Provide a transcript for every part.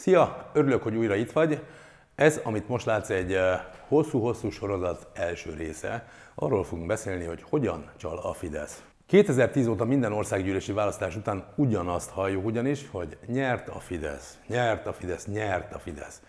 Szia! Örülök, hogy újra itt vagy. Ez, amit most látsz, egy hosszú-hosszú sorozat első része. Arról fogunk beszélni, hogy hogyan csal a Fidesz. 2010 óta minden országgyűlési választás után ugyanazt halljuk ugyanis, hogy nyert a Fidesz, nyert a Fidesz, nyert a Fidesz.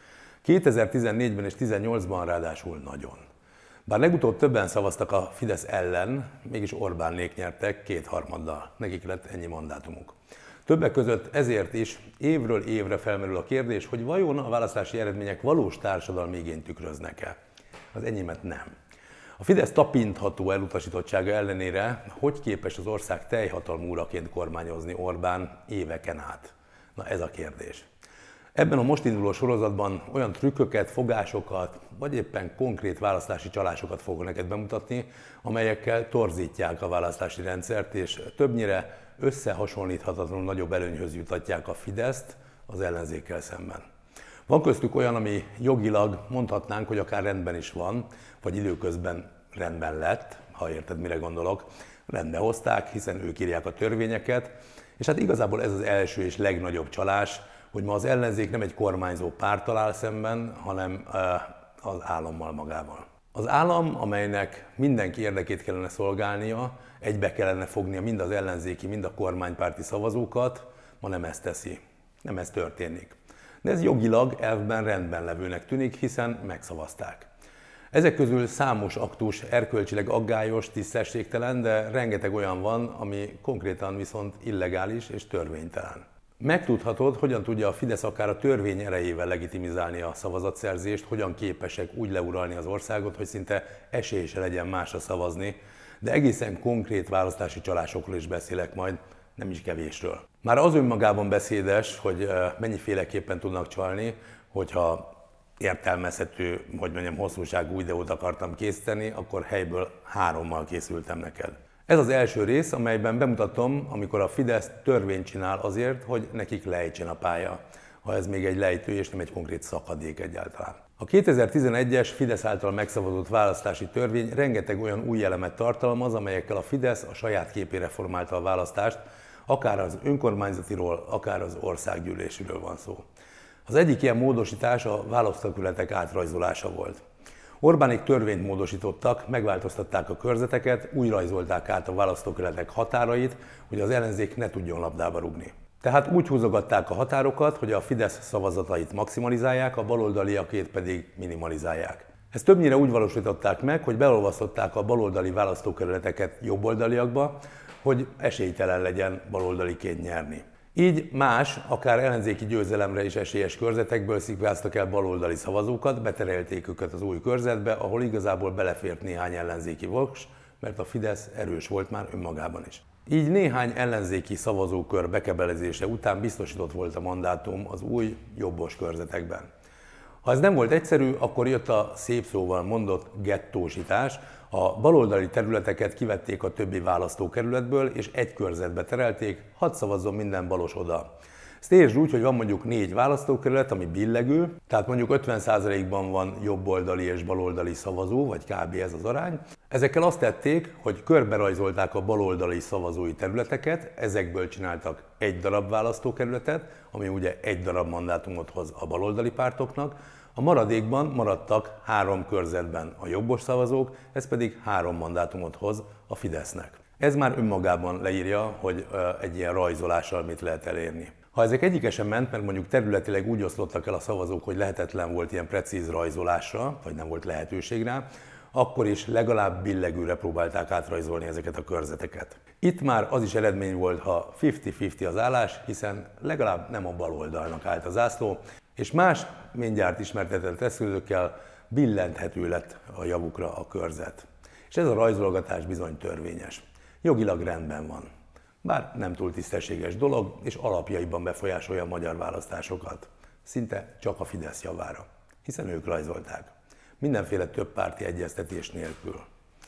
2014-ben és 2018-ban ráadásul nagyon. Bár legutóbb többen szavaztak a Fidesz ellen, mégis Orbánék nyertek kétharmaddal. Nekik lett ennyi mandátumuk. Többek között ezért is évről évre felmerül a kérdés, hogy vajon a választási eredmények valós társadalmi igényt tükröznek-e? Az enyémet nem. A Fidesz tapintható elutasítottsága ellenére hogy képes az ország teljhatalmú uraként kormányozni Orbán éveken át? Na ez a kérdés. Ebben a most induló sorozatban olyan trükköket, fogásokat, vagy éppen konkrét választási csalásokat fogok neked bemutatni, amelyekkel torzítják a választási rendszert, és többnyire összehasonlíthatatlanul nagyobb előnyhöz jutatják a Fideszt az ellenzékkel szemben. Van köztük olyan, ami jogilag mondhatnánk, hogy akár rendben is van, vagy időközben rendben lett, ha érted, mire gondolok. Rendbe hozták, hiszen ők írják a törvényeket, és hát igazából ez az első és legnagyobb csalás, hogy ma az ellenzék nem egy kormányzó párttal áll szemben, hanem az állammal magával. Az állam, amelynek mindenki érdekét kellene szolgálnia, egybe kellene fognia mind az ellenzéki, mind a kormánypárti szavazókat, ma nem ezt teszi, nem ez történik. De ez jogilag elvben rendben levőnek tűnik, hiszen megszavazták. Ezek közül számos aktus erkölcsileg aggályos, tisztességtelen, de rengeteg olyan van, ami konkrétan viszont illegális és törvénytelen. Megtudhatod, hogyan tudja a Fidesz akár a törvény erejével legitimizálni a szavazatszerzést, hogyan képesek úgy leuralni az országot, hogy szinte esély se legyen másra szavazni, de egészen konkrét választási csalásokról is beszélek majd, nem is kevésről. Már az önmagában beszédes, hogy mennyiféleképpen tudnak csalni, hogyha értelmezhető, hogy mondjam, hosszúságú videót akartam készíteni, akkor helyből 3-mal készültem neked. Ez az első rész, amelyben bemutatom, amikor a Fidesz törvényt csinál azért, hogy nekik lejtsen a pálya, ha ez még egy lejtő és nem egy konkrét szakadék egyáltalán. A 2011-es Fidesz által megszavazott választási törvény rengeteg olyan új elemet tartalmaz, amelyekkel a Fidesz a saját képére formálta a választást, akár az önkormányzatiról, akár az országgyűlésiről van szó. Az egyik ilyen módosítás a választókerületek átrajzolása volt. Orbánék törvényt módosítottak, megváltoztatták a körzeteket, úgy rajzolták át a választókerületek határait, hogy az ellenzék ne tudjon labdába rugni. Tehát úgy húzogatták a határokat, hogy a Fidesz szavazatait maximalizálják, a baloldaliakét pedig minimalizálják. Ezt többnyire úgy valósították meg, hogy beolvasztották a baloldali választókerületeket jobboldaliakba, hogy esélytelen legyen baloldaliként nyerni. Így más, akár ellenzéki győzelemre is esélyes körzetekből szikváztak el baloldali szavazókat, beterelték őket az új körzetbe, ahol igazából belefért néhány ellenzéki voks, mert a Fidesz erős volt már önmagában is. Így néhány ellenzéki szavazókör bekebelezése után biztosított volt a mandátum az új jobbos körzetekben. Ha ez nem volt egyszerű, akkor jött a szép szóval mondott gettósítás. A baloldali területeket kivették a többi választókerületből, és egy körzetbe terelték, hadd szavazzon minden balos oda. Ezt értsd úgy, hogy van mondjuk 4 választókerület, ami billegő, tehát mondjuk 50%-ban van jobboldali és baloldali szavazó, vagy kb. Ez az arány. Ezekkel azt tették, hogy körberajzolták a baloldali szavazói területeket, ezekből csináltak egy darab választókerületet, ami ugye egy darab mandátumot hoz a baloldali pártoknak, a maradékban maradtak 3 körzetben a jobbos szavazók, ez pedig 3 mandátumot hoz a Fidesznek. Ez már önmagában leírja, hogy egy ilyen rajzolással mit lehet elérni. Ha ezek egyike sem ment, mert mondjuk területileg úgy oszlottak el a szavazók, hogy lehetetlen volt ilyen precíz rajzolásra, vagy nem volt lehetőség rá, akkor is legalább billegőre próbálták átrajzolni ezeket a körzeteket. Itt már az is eredmény volt, ha 50-50 az állás, hiszen legalább nem a baloldalnak állt a zászló, és más, mindjárt ismertetett eszközökkel billenthető lett a javukra a körzet. És ez a rajzolgatás bizony törvényes. Jogilag rendben van. Bár nem túl tisztességes dolog, és alapjaiban befolyásolja a magyar választásokat. Szinte csak a Fidesz javára, hiszen ők rajzolták. Mindenféle többpárti egyeztetés nélkül.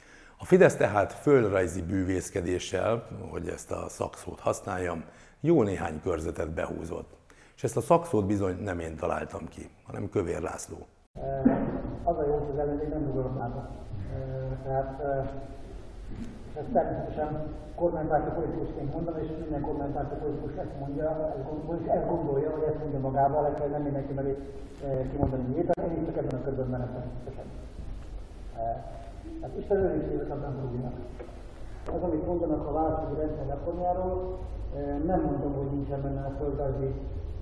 A Fidesz tehát földrajzi bűvészkedéssel, hogy ezt a szakszót használjam, jó néhány körzetet behúzott. És ezt a szakszót bizony nem én találtam ki, hanem Kövér László. Az a jó, hogy az ellenzék nem bugorok látok. Tehát Ezt természetesen kormánypárti politikusként mondom, és minden kormánypárti politikus ezt mondja, ezt gondolja, hogy ezt mondja magával, legfeljebb nem mindenki meri kimondani miért, én itt csak ebben a körben menem természetesen. Hát Isten őrizséget abban Bruginak. Az, amit mondanak a választási rendszer reformjáról, nem mondom, hogy nincsen benne a földrajzi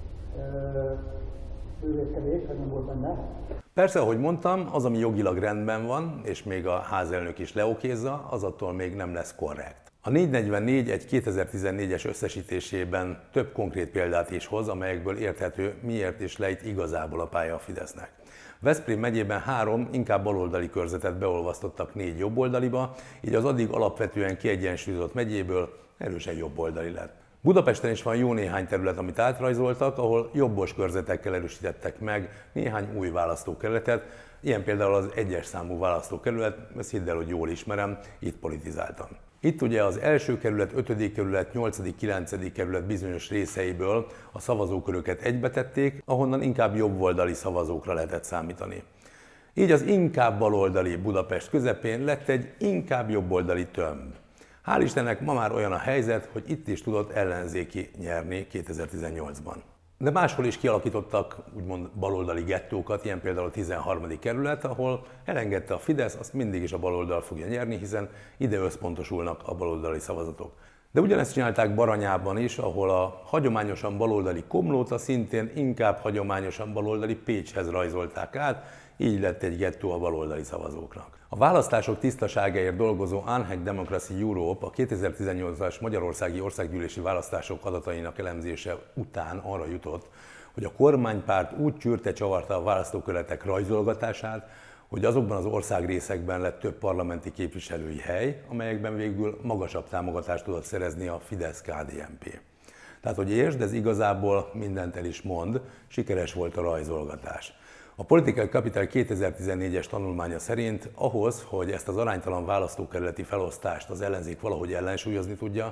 bővészkedés, hogy nem volt benne. Persze, ahogy mondtam, az, ami jogilag rendben van, és még a házelnök is leokézza, az attól még nem lesz korrekt. A 444 egy 2014-es összesítésében több konkrét példát is hoz, amelyekből érthető, miért is lejt igazából a pálya a Fidesznek. Veszprém megyében 3 inkább baloldali körzetet beolvasztottak 4 jobboldaliba, így az addig alapvetően kiegyensúlyozott megyéből erősen jobboldali lett. Budapesten is van jó néhány terület, amit átrajzoltak, ahol jobbos körzetekkel erősítettek meg néhány új választókerületet, ilyen például az 1-es számú választókerület, ezt hidd el, hogy jól ismerem, itt politizáltam. Itt ugye az első kerület, 5. kerület, 8., 9. kerület bizonyos részeiből a szavazóköröket egybetették, ahonnan inkább jobboldali szavazókra lehetett számítani. Így az inkább baloldali Budapest közepén lett egy inkább jobboldali tömb. Hál' Istennek ma már olyan a helyzet, hogy itt is tudott ellenzéki nyerni 2018-ban. De máshol is kialakítottak úgymond baloldali gettókat, ilyen például a 13. kerület, ahol elengedte a Fidesz, azt mindig is a baloldal fogja nyerni, hiszen ide összpontosulnak a baloldali szavazatok. De ugyanezt csinálták Baranyában is, ahol a hagyományosan baloldali Komlóta szintén inkább hagyományosan baloldali Pécshez rajzolták át, így lett egy gettó a baloldali szavazóknak. A választások tisztaságáért dolgozó Unhacked Democracy Europe a 2018-as magyarországi országgyűlési választások adatainak elemzése után arra jutott, hogy a kormánypárt úgy csürte-csavarta a választókerületek rajzolgatását, hogy azokban az országrészekben lett több parlamenti képviselői hely, amelyekben végül magasabb támogatást tudott szerezni a Fidesz-KDNP. Tehát, hogy értsd, ez igazából mindent el is mond, sikeres volt a rajzolgatás. A Political Capital 2014-es tanulmánya szerint ahhoz, hogy ezt az aránytalan választókerületi felosztást az ellenzék valahogy ellensúlyozni tudja,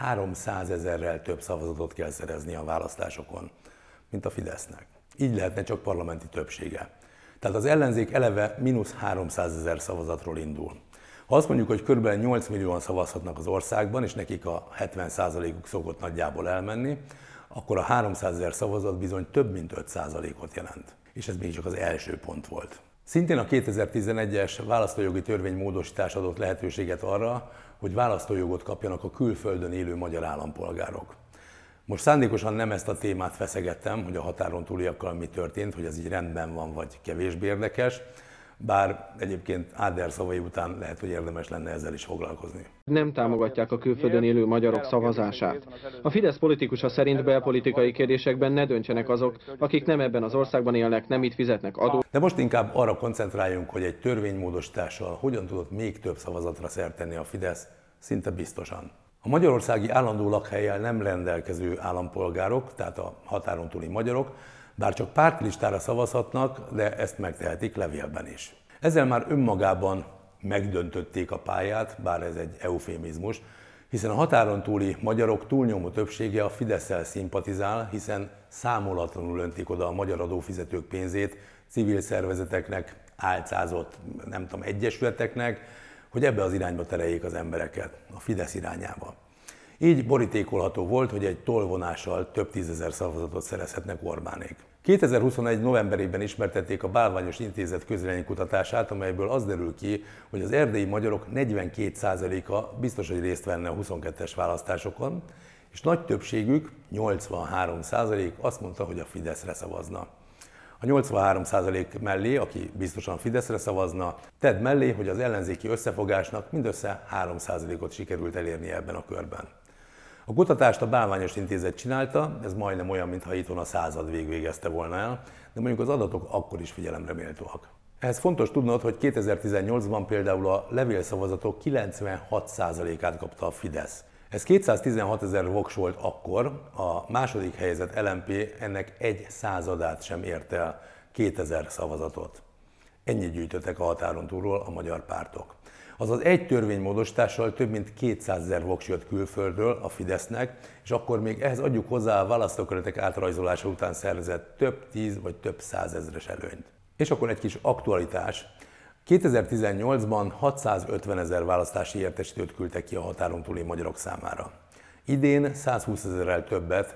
300 000-rel több szavazatot kell szerezni a választásokon, mint a Fidesznek. Így lehetne csak parlamenti többsége. Tehát az ellenzék eleve mínusz 300 000 szavazatról indul. Ha azt mondjuk, hogy kb. 8 millióan szavazhatnak az országban, és nekik a 70%-uk szokott nagyjából elmenni, akkor a 300 000 szavazat bizony több mint 5%-ot jelent. És ez még csak az első pont volt. Szintén a 2011-es választójogi törvény módosítás adott lehetőséget arra, hogy választójogot kapjanak a külföldön élő magyar állampolgárok. Most szándékosan nem ezt a témát feszegettem, hogy a határon túliakkal mi történt, hogy ez így rendben van, vagy kevésbé érdekes, bár egyébként Áder szavai után lehet, hogy érdemes lenne ezzel is foglalkozni. Nem támogatják a külföldön élő magyarok szavazását. A Fidesz politikusa szerint belpolitikai kérdésekben ne döntsenek azok, akik nem ebben az országban élnek, nem itt fizetnek adót. De most inkább arra koncentráljunk, hogy egy törvénymódosítással hogyan tudott még több szavazatra szert tenni a Fidesz, szinte biztosan. A magyarországi állandó lakhellyel nem rendelkező állampolgárok, tehát a határon túli magyarok, bár csak pártlistára szavazhatnak, de ezt megtehetik levélben is. Ezzel már önmagában megdöntötték a pályát, bár ez egy eufémizmus, hiszen a határon túli magyarok túlnyomó többsége a Fidesszel szimpatizál, hiszen számolatlanul öntik oda a magyar adófizetők pénzét civil szervezeteknek, álcázott, nem tudom, egyesületeknek, hogy ebbe az irányba tereljék az embereket, a Fidesz irányába. Így borítékolható volt, hogy egy tollvonással több tízezer szavazatot szerezhetnek Orbánék. 2021. novemberében ismertették a Bálványos Intézet közvéleménykutatását, amelyből az derül ki, hogy az erdélyi magyarok 42%-a biztos, hogy részt venne a 22-es választásokon, és nagy többségük, 83% azt mondta, hogy a Fideszre szavazna. A 83% mellé, aki biztosan Fideszre szavazna, tedd mellé, hogy az ellenzéki összefogásnak mindössze 3%-ot sikerült elérnie ebben a körben. A kutatást a Bálványos Intézet csinálta, ez majdnem olyan, mintha itthon a század végezte volna el, de mondjuk az adatok akkor is figyelemre méltóak. Ehhez fontos tudnod, hogy 2018-ban például a levélszavazatok 96%-át kapta a Fidesz. Ez 216 000 voks volt akkor, a második helyezett LMP ennek 1/100-át sem ért el, 2000 szavazatot. Ennyit gyűjtöttek a határon túlról a magyar pártok. Azaz egy törvénymódosítással több mint 200 000 voks jött külföldről a Fidesznek, és akkor még ehhez adjuk hozzá a választókerületek átrajzolása után szerzett több 10 vagy több 100 000-es előnyt. És akkor egy kis aktualitás. 2018-ban 650 000 választási értesítőt küldtek ki a határon túli magyarok számára. Idén 120 000-rel többet,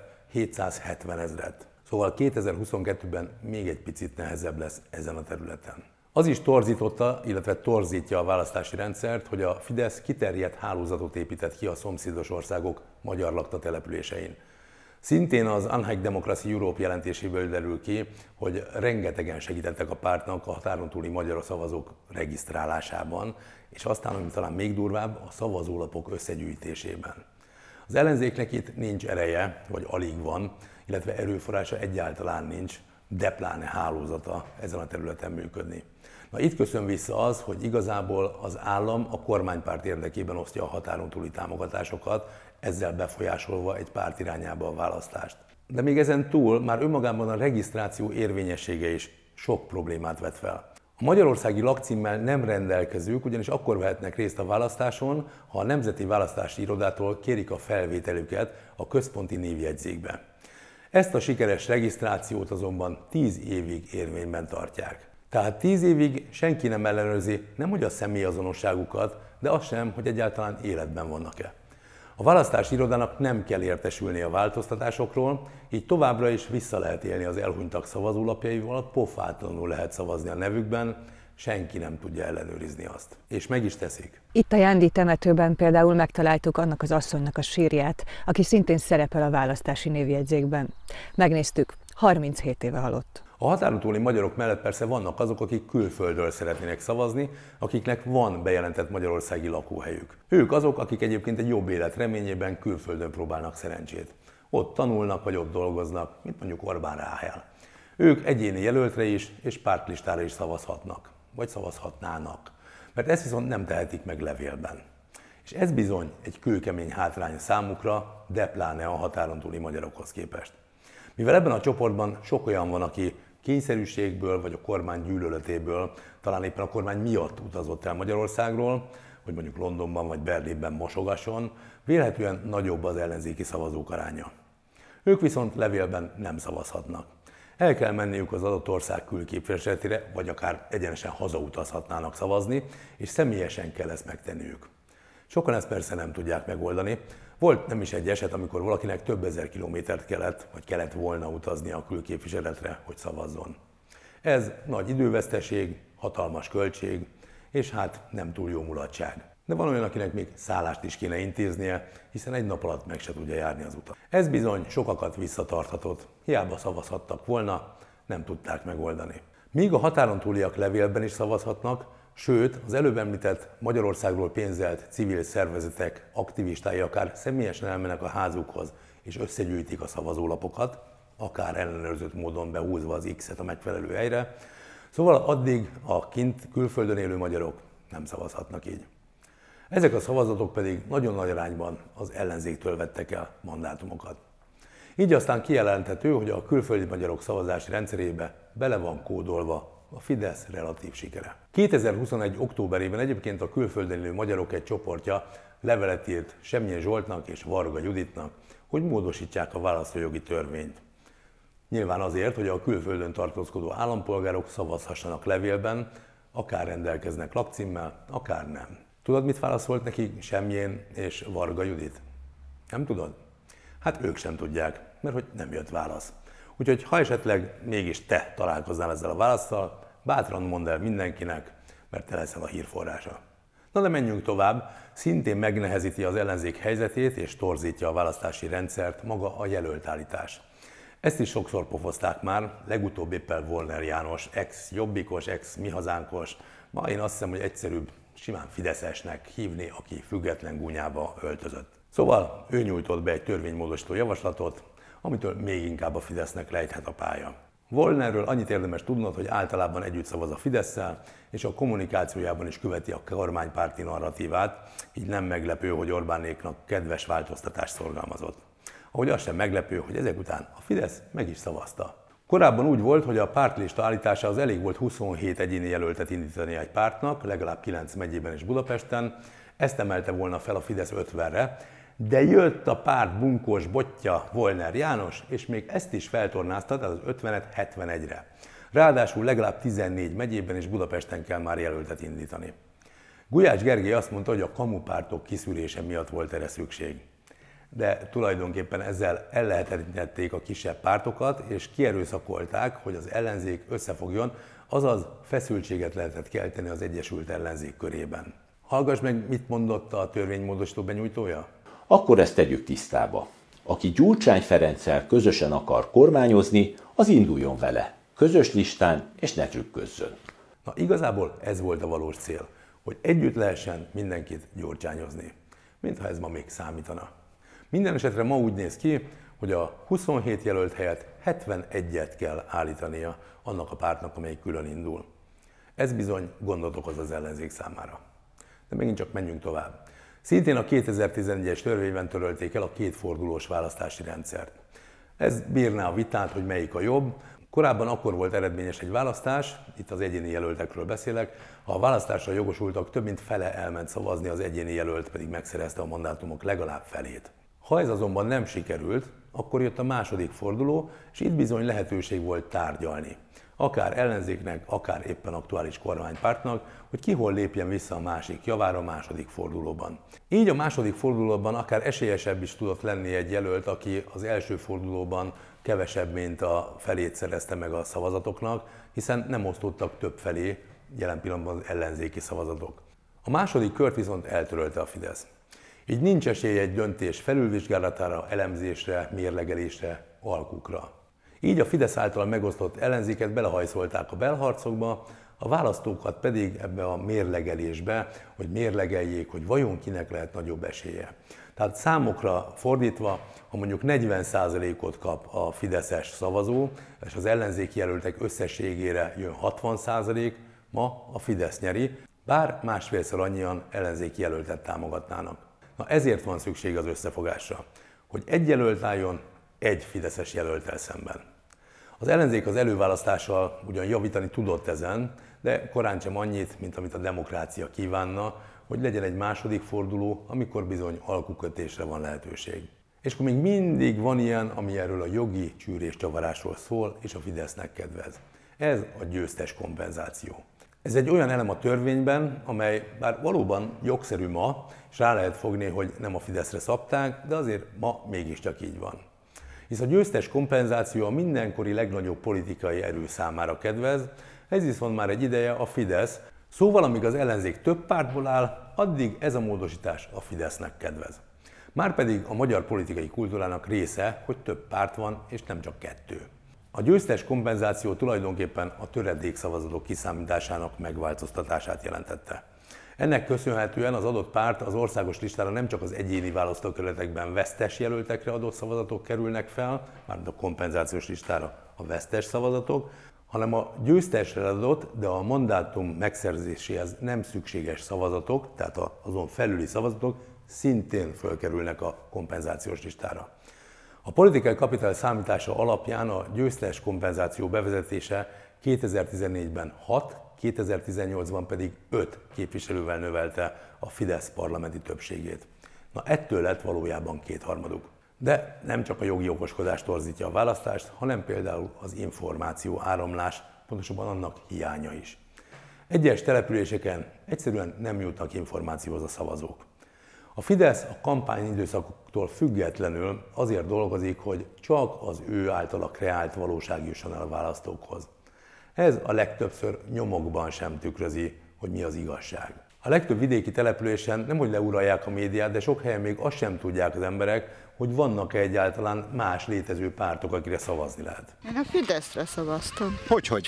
770 000-et. Szóval 2022-ben még egy picit nehezebb lesz ezen a területen. Az is torzította, illetve torzítja a választási rendszert, hogy a Fidesz kiterjedt hálózatot épített ki a szomszédos országok magyar laktatelepülésein. Szintén az Unhacked Democracy Europe jelentéséből derül ki, hogy rengetegen segítettek a pártnak a határon túli magyar szavazók regisztrálásában, és aztán, ami talán még durvább, a szavazólapok összegyűjtésében. Az ellenzéknek itt nincs ereje, vagy alig van, illetve erőforrása egyáltalán nincs, de pláne hálózata ezen a területen működni. Na itt köszön vissza az, hogy igazából az állam a kormánypárt érdekében osztja a határon túli támogatásokat, ezzel befolyásolva egy párt irányába a választást. De még ezen túl már önmagában a regisztráció érvényessége is sok problémát vet fel. A magyarországi lakcímmel nem rendelkezők ugyanis akkor vehetnek részt a választáson, ha a Nemzeti Választási Irodától kérik a felvételüket a központi névjegyzékbe. Ezt a sikeres regisztrációt azonban 10 évig érvényben tartják. Tehát 10 évig senki nem ellenőrzi nemhogy a személyazonosságukat, de azt sem, hogy egyáltalán életben vannak-e. A választási irodának nem kell értesülni a változtatásokról, így továbbra is vissza lehet élni az elhunytak szavazólapjaival, pofátlanul lehet szavazni a nevükben, senki nem tudja ellenőrizni azt. És meg is teszik. Itt a Jándi temetőben például megtaláltuk annak az asszonynak a sírját, aki szintén szerepel a választási névjegyzékben. Megnéztük, 37 éve halott. A határon túli magyarok mellett persze vannak azok, akik külföldről szeretnének szavazni, akiknek van bejelentett magyarországi lakóhelyük. Ők azok, akik egyébként egy jobb élet reményében külföldön próbálnak szerencsét. Ott tanulnak, vagy ott dolgoznak, mint mondjuk Orbán Ráhel. Ők egyéni jelöltre is, és pártlistára is szavazhatnak, vagy szavazhatnának, mert ezt viszont nem tehetik meg levélben. És ez bizony egy kőkemény hátrány számukra, de pláne a határon túli magyarokhoz képest. Mivel ebben a csoportban sok olyan van, aki kényszerűségből vagy a kormány gyűlöletéből, talán éppen a kormány miatt utazott el Magyarországról, hogy mondjuk Londonban vagy Berlinben mosogasson, vélhetően nagyobb az ellenzéki szavazók aránya. Ők viszont levélben nem szavazhatnak. El kell menniük az adott ország külképviseletére, vagy akár egyenesen hazautazhatnának szavazni, és személyesen kell ezt megtenniük. Sokan ezt persze nem tudják megoldani. Volt nem is egy eset, amikor valakinek több ezer kilométert kellett volna utaznia a külképviseletre, hogy szavazzon. Ez nagy időveszteség, hatalmas költség, és hát nem túl jó mulatság. De van olyan, akinek még szállást is kéne intéznie, hiszen egy nap alatt meg se tudja járni az utat. Ez bizony sokakat visszatarthatott, hiába szavazhattak volna, nem tudták megoldani. Míg a határon túliak levélben is szavazhatnak, sőt, az előbb említett Magyarországról pénzelt civil szervezetek aktivistái akár személyesen elmennek a házukhoz és összegyűjtik a szavazólapokat, akár ellenőrzött módon behúzva az X-et a megfelelő helyre, szóval addig a kint külföldön élő magyarok nem szavazhatnak így. Ezek a szavazatok pedig nagyon nagy arányban az ellenzéktől vettek el mandátumokat. Így aztán kijelenthető, hogy a külföldi magyarok szavazási rendszerébe bele van kódolva a Fidesz relatív sikere. 2021. októberében egyébként a külföldön élő magyarok egy csoportja levelet írt Semjén Zsoltnak és Varga Juditnak, hogy módosítják a választójogi törvényt. Nyilván azért, hogy a külföldön tartózkodó állampolgárok szavazhassanak levélben, akár rendelkeznek lakcímmel, akár nem. Tudod, mit válaszolt nekik Semjén és Varga Judit? Nem tudod? Hát ők sem tudják, mert hogy nem jött válasz. Úgyhogy ha esetleg mégis te találkoznál ezzel a válasszal, bátran mondd el mindenkinek, mert te leszel a hírforrása. Na de menjünk tovább, szintén megnehezíti az ellenzék helyzetét és torzítja a választási rendszert maga a jelöltállítás. Ezt is sokszor pofozták már, legutóbb éppen Volner János, ex-jobbikos, ex-mihazánkos, ma én azt hiszem, hogy egyszerűbb simán fideszesnek hívni, aki független gúnyába öltözött. Szóval ő nyújtott be egy törvénymódosító javaslatot, amitől még inkább a Fidesznek lejthet a pálya. Volnerről annyit érdemes tudnod, hogy általában együtt szavaz a Fidesszel, és a kommunikációjában is követi a kormánypárti narratívát, így nem meglepő, hogy Orbánéknak kedves változtatást szorgalmazott. Ahogy az sem meglepő, hogy ezek után a Fidesz meg is szavazta. Korábban úgy volt, hogy a pártlista állításához elég volt 27 egyéni jelöltet indítani egy pártnak, legalább 9 megyében és Budapesten, ezt emelte volna fel a Fidesz 50-re, de jött a párt bunkós botja Volner János, és még ezt is feltornázta, tehát az 50-et 71-re. Ráadásul legalább 14 megyében és Budapesten kell már jelöltet indítani. Gulyás Gergely azt mondta, hogy a kamupártok kiszűrése miatt volt erre szükség. De tulajdonképpen ezzel ellehetetlenítették a kisebb pártokat, és kierőszakolták, hogy az ellenzék összefogjon, azaz feszültséget lehetett kelteni az Egyesült Ellenzék körében. Hallgass meg, mit mondott a törvénymódosító benyújtója? Akkor ezt tegyük tisztába. Aki Gyurcsány Ferenccel közösen akar kormányozni, az induljon vele. Közös listán, és ne trükközzön. Na igazából ez volt a valós cél, hogy együtt lehessen mindenkit gyurcsányozni. Mintha ez ma még számítana. Minden esetre ma úgy néz ki, hogy a 27 jelölt helyett 71-et kell állítania annak a pártnak, amelyik külön indul. Ez bizony gondot okoz az ellenzék számára. De megint csak menjünk tovább. Szintén a 2011-es törvényben törölték el a kétfordulós választási rendszert. Ez bírná a vitát, hogy melyik a jobb. Korábban akkor volt eredményes egy választás, itt az egyéni jelöltekről beszélek, ha a választásra jogosultak több mint fele elment szavazni, az egyéni jelölt pedig megszerezte a mandátumok legalább felét. Ha ez azonban nem sikerült, akkor jött a második forduló, és itt bizony lehetőség volt tárgyalni. Akár ellenzéknek, akár éppen aktuális kormánypártnak, hogy ki hol lépjen vissza a másik javára a második fordulóban. Így a második fordulóban akár esélyesebb is tudott lenni egy jelölt, aki az első fordulóban kevesebb, mint a felét szerezte meg a szavazatoknak, hiszen nem osztottak több felé jelen pillanatban az ellenzéki szavazatok. A második kört viszont eltörölte a Fidesz. Így nincs esély egy döntés felülvizsgálatára, elemzésre, mérlegelésre, alkukra. Így a Fidesz által megosztott ellenzéket belehajszolták a belharcokba, a választókat pedig ebbe a mérlegelésbe, hogy mérlegeljék, hogy vajon kinek lehet nagyobb esélye. Tehát számokra fordítva, ha mondjuk 40%-ot kap a fideszes szavazó, és az ellenzéki jelöltek összességére jön 60%, ma a Fidesz nyeri, bár másfélszer annyian ellenzéki jelöltet támogatnának. Na ezért van szükség az összefogásra, hogy egy jelölt álljon egy fideszes jelölttel szemben. Az ellenzék az előválasztással ugyan javítani tudott ezen, de korán sem annyit, mint amit a demokrácia kívánna, hogy legyen egy második forduló, amikor bizony alkukötésre van lehetőség. És akkor még mindig van ilyen, ami erről a jogi csűrés-csavarásról szól, és a Fidesznek kedvez. Ez a győztes kompenzáció. Ez egy olyan elem a törvényben, amely bár valóban jogszerű ma, és rá lehet fogni, hogy nem a Fideszre szabták, de azért ma mégiscsak így van. Hisz a győztes kompenzáció a mindenkori legnagyobb politikai erő számára kedvez, ez viszont már egy ideje a Fidesz, szóval amíg az ellenzék több pártból áll, addig ez a módosítás a Fidesznek kedvez. Márpedig a magyar politikai kultúrának része, hogy több párt van, és nem csak kettő. A győztes kompenzáció tulajdonképpen a töredékszavazatok kiszámításának megváltoztatását jelentette. Ennek köszönhetően az adott párt az országos listára nem csak az egyéni választókerületekben vesztes jelöltekre adott szavazatok kerülnek fel, mármint a kompenzációs listára a vesztes szavazatok, hanem a győztesre adott, de a mandátum megszerzéséhez nem szükséges szavazatok, tehát azon felüli szavazatok szintén fölkerülnek a kompenzációs listára. A politikai kapital számítása alapján a győztes kompenzáció bevezetése 2014-ben 6, 2018-ban pedig 5 képviselővel növelte a Fidesz parlamenti többségét. Na ettől lett valójában kétharmaduk. De nem csak a jogi okoskodás torzítja a választást, hanem például az információ áramlás, pontosabban annak hiánya is. Egyes településeken egyszerűen nem jutnak információhoz a szavazók. A Fidesz a kampányidőszakoktól függetlenül azért dolgozik, hogy csak az ő általa kreált valóság jusson el a választókhoz. Ez a legtöbbször nyomokban sem tükrözi, hogy mi az igazság. A legtöbb vidéki településen nemhogy leuralják a médiát, de sok helyen még azt sem tudják az emberek, hogy vannak-e egyáltalán más létező pártok, akire szavazni lehet. Én a Fideszre szavaztam. Hogy?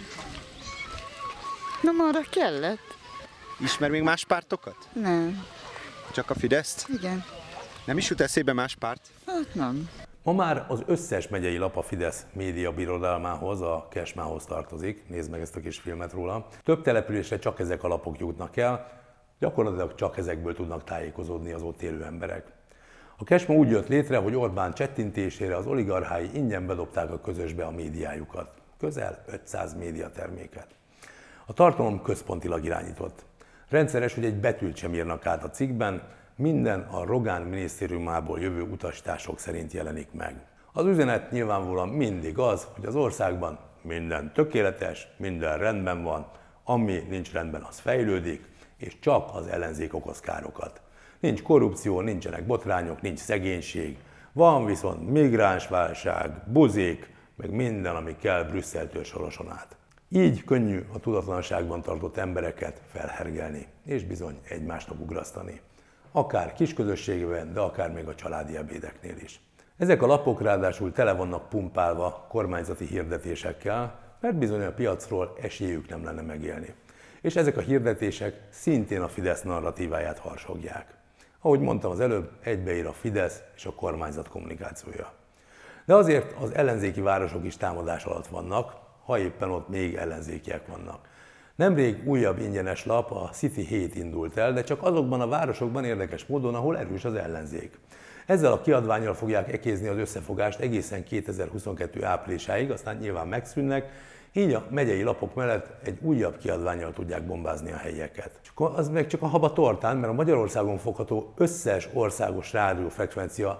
Nem arra kellett? Ismer még más pártokat? Nem. Csak a Fideszt? Igen. Nem is jut eszébe más párt? Hát nem. Ma már az összes megyei lap a Fidesz média birodalmához, a Kesmához tartozik, nézd meg ezt a kis filmet róla. Több településre csak ezek a lapok jutnak el, gyakorlatilag csak ezekből tudnak tájékozódni az ott élő emberek. A Kesma úgy jött létre, hogy Orbán csettintésére az oligarchái ingyen bedobták a közösbe a médiájukat. Közel 500 médiaterméket. A tartalom központilag irányított. Rendszeres, hogy egy betűt sem írnak át a cikkben, minden a Rogán minisztériumából jövő utasítások szerint jelenik meg. Az üzenet nyilvánvalóan mindig az, hogy az országban minden tökéletes, minden rendben van, ami nincs rendben, az fejlődik, és csak az ellenzék okoz károkat. Nincs korrupció, nincsenek botrányok, nincs szegénység, van viszont migránsválság, buzik, meg minden, ami kell Brüsszeltől Soroson át. Így könnyű a tudatlanságban tartott embereket felhergelni, és bizony egymásnak ugrasztani. Akár kisközösségben, de akár még a családi ebédeknél is. Ezek a lapok ráadásul tele vannak pumpálva kormányzati hirdetésekkel, mert bizony a piacról esélyük nem lenne megélni. És ezek a hirdetések szintén a Fidesz narratíváját harsogják. Ahogy mondtam az előbb, egybeír a Fidesz és a kormányzat kommunikációja. De azért az ellenzéki városok is támadás alatt vannak, ha éppen ott még ellenzékiek vannak. Nemrég újabb ingyenes lap, a City 7 indult el, de csak azokban a városokban érdekes módon, ahol erős az ellenzék. Ezzel a kiadvánnyal fogják ekézni az összefogást egészen 2022 áprilisáig, aztán nyilván megszűnnek, így a megyei lapok mellett egy újabb kiadvánnyal tudják bombázni a helyieket. Az meg csak a haba tortán, mert a Magyarországon fogható összes országos rádiófrekvencia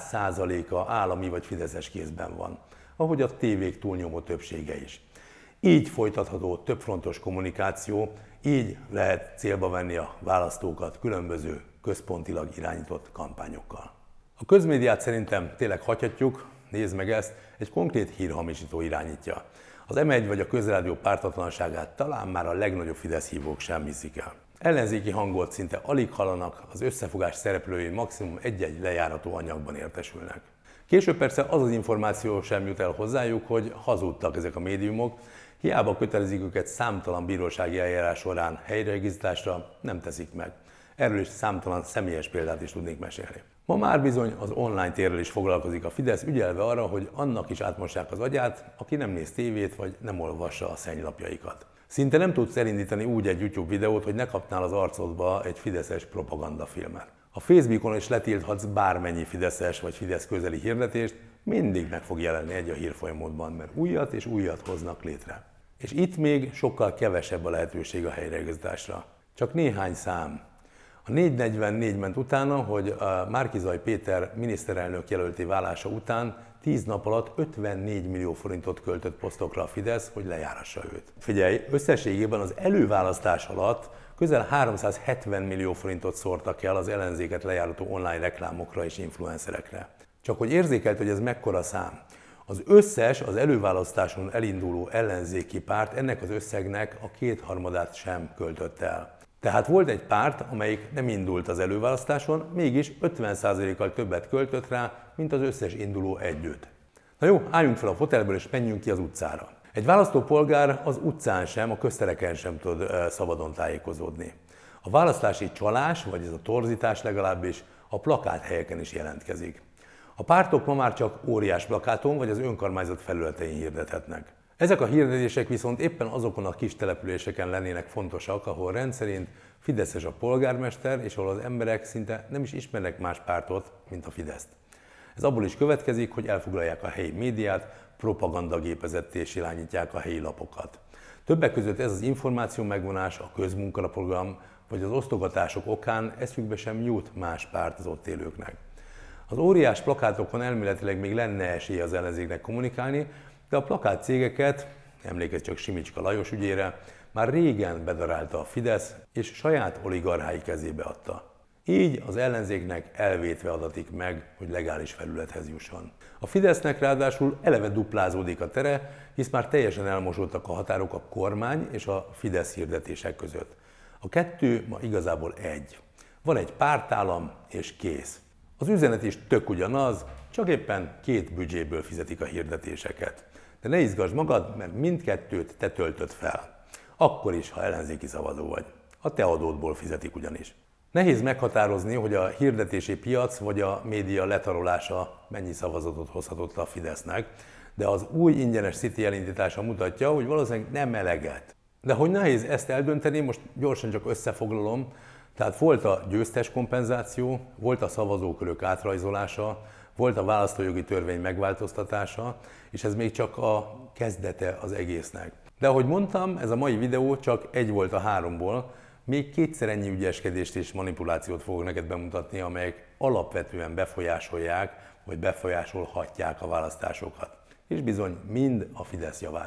100%-a állami vagy fideszes kézben van, ahogy a tévék túlnyomó többsége is. Így folytatható többfrontos kommunikáció, így lehet célba venni a választókat különböző központilag irányított kampányokkal. A közmédiát szerintem tényleg hagyhatjuk, nézd meg ezt, egy konkrét hírhamisító irányítja. Az M1 vagy a Közrádió pártatlanságát talán már a legnagyobb Fidesz hívók sem hiszik el. Ellenzéki hangot szinte alig hallanak, az összefogás szereplői maximum egy-egy lejárató anyagban értesülnek. Később persze az az információ sem jut el hozzájuk, hogy hazudtak ezek a médiumok, hiába kötelezik őket számtalan bírósági eljárás során helyreigazításra, nem teszik meg. Erről is számtalan személyes példát is tudnék mesélni. Ma már bizony az online térrel is foglalkozik a Fidesz, ügyelve arra, hogy annak is átmossák az agyát, aki nem néz tévét vagy nem olvassa a szennylapjaikat. Szinte nem tudsz elindítani úgy egy YouTube videót, hogy ne kapnál az arcodba egy fideszes propagandafilmet. A Facebookon is letilthatsz bármennyi fideszes vagy Fidesz közeli hirdetést, mindig meg fog jelenni egy a hírfolyamodban, mert újat és újat hoznak létre. És itt még sokkal kevesebb a lehetőség a helyreigazításra. Csak néhány szám. A 444 ment utána, hogy Márki-Zay Péter miniszterelnök jelölté válása után 10 nap alatt 54 millió forintot költött posztokra a Fidesz, hogy lejárassa őt. Figyelj, összességében az előválasztás alatt közel 370 millió forintot szórtak el az ellenzéket lejárató online reklámokra és influencerekre. Csak hogy érzékelt, hogy ez mekkora szám. Az összes az előválasztáson elinduló ellenzéki párt ennek az összegnek a kétharmadát sem költött el. Tehát volt egy párt, amelyik nem indult az előválasztáson, mégis 50%-kal többet költött rá, mint az összes induló együtt. Na jó, álljunk fel a fotelből és menjünk ki az utcára. Egy választópolgár az utcán sem, a köztereken sem tud szabadon tájékozódni. A választási csalás, vagy ez a torzítás legalábbis a plakáthelyeken is jelentkezik. A pártok ma már csak óriás plakáton vagy az önkormányzat felületein hirdethetnek. Ezek a hirdetések viszont éppen azokon a kis településeken lennének fontosak, ahol rendszerint fideszes a polgármester, és ahol az emberek szinte nem is ismernek más pártot, mint a Fideszt. Ez abból is következik, hogy elfoglalják a helyi médiát, propagandagépezetté irányítják a helyi lapokat. Többek között ez az információ megvonás, a közmunkaprogram vagy az osztogatások okán eszükbe sem jut más párt az ott élőknek. Az óriás plakátokon elméletileg még lenne esély az ellenzéknek kommunikálni, de a plakát cégeket, emlékezz csak Simicska Lajos ügyére, már régen bedarálta a Fidesz, és saját oligarchái kezébe adta. Így az ellenzéknek elvétve adatik meg, hogy legális felülethez jusson. A Fidesznek ráadásul eleve duplázódik a tere, hisz már teljesen elmosódtak a határok a kormány és a Fidesz hirdetések között. A kettő ma igazából egy. Van egy pártállam és kész. Az üzenet is tök ugyanaz, csak éppen két büdzséből fizetik a hirdetéseket. De ne izgasd magad, mert mindkettőt te töltöd fel. Akkor is, ha ellenzéki szavazó vagy. A te adódból fizetik ugyanis. Nehéz meghatározni, hogy a hirdetési piac vagy a média letarolása mennyi szavazatot hozhatott a Fidesznek, de az új ingyenes City elindítása mutatja, hogy valószínűleg nem eleget. De hogy nehéz ezt eldönteni, most gyorsan csak összefoglalom. Tehát volt a győztes kompenzáció, volt a szavazókörök átrajzolása, volt a választójogi törvény megváltoztatása, és ez még csak a kezdete az egésznek. De ahogy mondtam, ez a mai videó csak egy volt a háromból, még kétszer ennyi ügyeskedést és manipulációt fogok neked bemutatni, amelyek alapvetően befolyásolják, vagy befolyásolhatják a választásokat. És bizony mind a Fidesz javára.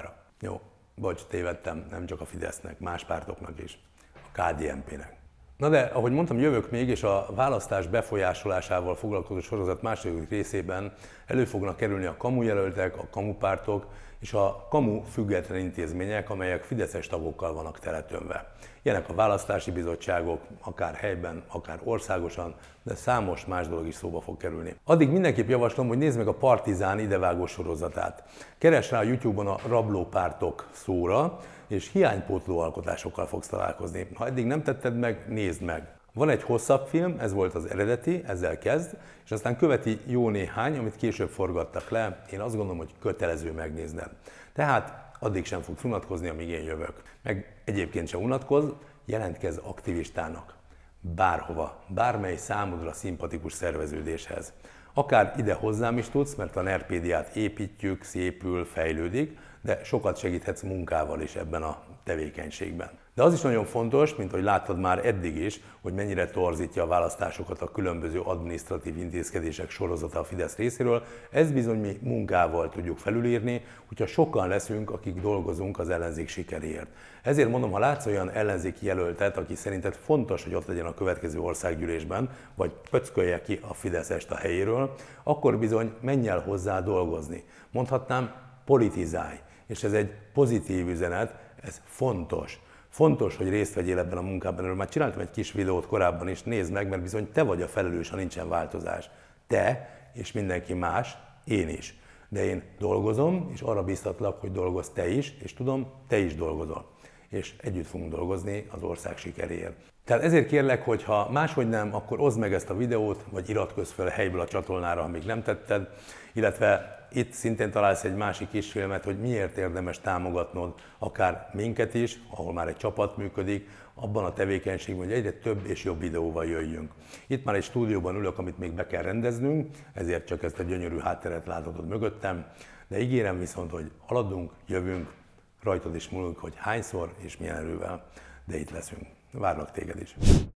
Jó, bocs, tévedtem, nem csak a Fidesznek, más pártoknak is, a KDNP-nek. Na de, ahogy mondtam, jövök még, és a választás befolyásolásával foglalkozó sorozat második részében elő fognak kerülni a kamujelöltek, a kamupártok és a kamu független intézmények, amelyek fideszes tagokkal vannak teletömve. Ilyenek a választási bizottságok, akár helyben, akár országosan, de számos más dolog is szóba fog kerülni. Addig mindenképp javaslom, hogy nézd meg a Partizán idevágó sorozatát. Keresd rá a YouTube-on a rablópártok szóra, és hiánypótló alkotásokkal fogsz találkozni. Ha eddig nem tetted meg, nézd meg. Van egy hosszabb film, ez volt az eredeti, ezzel kezd, és aztán követi jó néhány, amit később forgattak le. Én azt gondolom, hogy kötelező megnézned. Tehát addig sem fogsz unatkozni, amíg én jövök. Meg egyébként sem unatkozz, jelentkezz aktivistának. Bárhova, bármely számodra szimpatikus szerveződéshez. Akár ide hozzám is tudsz, mert a NERPédiát építjük, szépül, fejlődik, de sokat segíthetsz munkával is ebben a tevékenységben. De az is nagyon fontos, mint hogy láttad már eddig is, hogy mennyire torzítja a választásokat a különböző adminisztratív intézkedések sorozata a Fidesz részéről, ez bizony mi munkával tudjuk felülírni, hogyha sokan leszünk, akik dolgozunk az ellenzék sikeréért. Ezért mondom, ha látsz olyan ellenzéki jelöltet, aki szerinted fontos, hogy ott legyen a következő országgyűlésben, vagy pöckölje ki a Fideszest a helyéről, akkor bizony menj el hozzá dolgozni. Mondhatnám, politizálj. És ez egy pozitív üzenet, ez fontos. Fontos, hogy részt vegyél ebben a munkában. Erről már csináltam egy kis videót korábban is, nézd meg, mert bizony te vagy a felelős, ha nincsen változás. Te és mindenki más, én is. De én dolgozom, és arra biztatlak, hogy dolgozz te is, és tudom, te is dolgozol. És együtt fogunk dolgozni az ország sikeréért. Tehát ezért kérlek, hogy ha máshogy nem, akkor oszd meg ezt a videót, vagy iratkozz fel helyből a csatornára, ha még nem tetted, illetve itt szintén találsz egy másik kisfilmet, hogy miért érdemes támogatnod akár minket is, ahol már egy csapat működik, abban a tevékenységben, hogy egyre több és jobb videóval jöjjünk. Itt már egy stúdióban ülök, amit még be kell rendeznünk, ezért csak ezt a gyönyörű hátteret láthatod mögöttem, de ígérem viszont, hogy haladunk, jövünk, rajtad is múlik, hogy hányszor és milyen erővel, de itt leszünk. Várlak téged is.